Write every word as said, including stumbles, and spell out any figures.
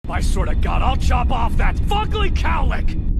I swear to God, I'll chop off that fugly cowlick!